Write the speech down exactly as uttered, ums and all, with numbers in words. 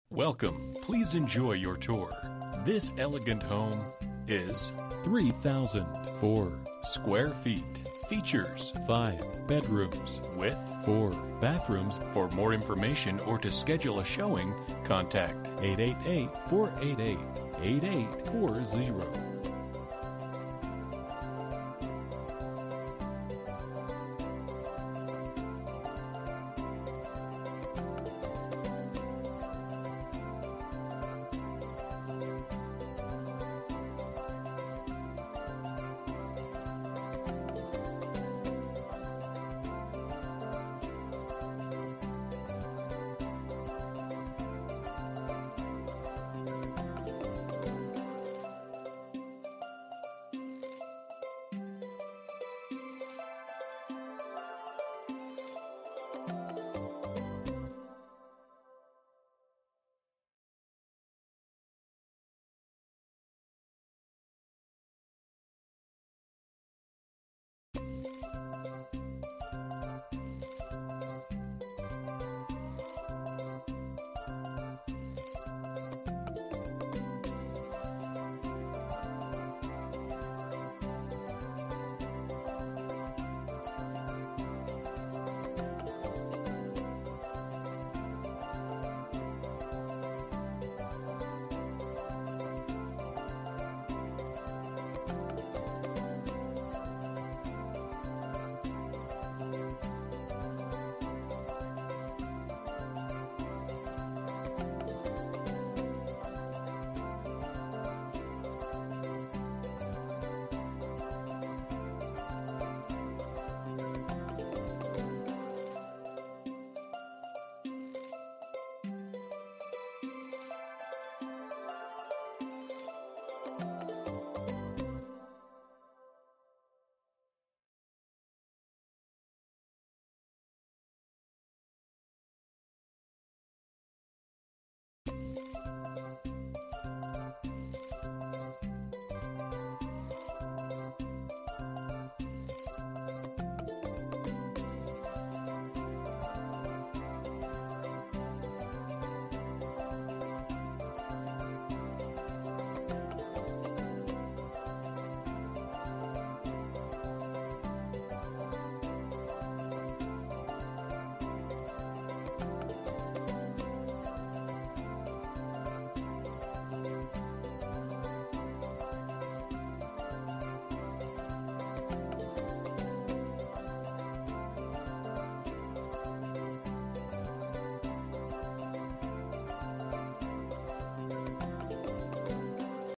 Welcome. Please enjoy your tour. This elegant home is three thousand four square feet. Features five bedrooms with four bathrooms. For more information or to schedule a showing, contact eight eight eight, four eight eight, eight eight four zero.